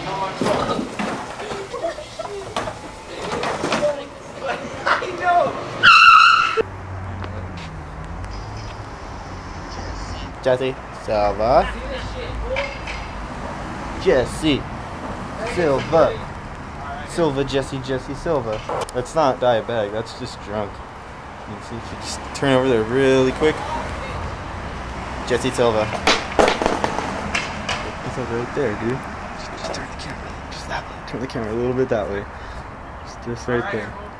Jesse Silva. Jesse Silva. Silva, Jesse Silva. That's not diabetic, that's just drunk. You can see if you just turn over there really quick. Jesse Silva. He's over right there, dude. Just turn the camera. Just that way. Turn the camera a little bit that way. Just right there.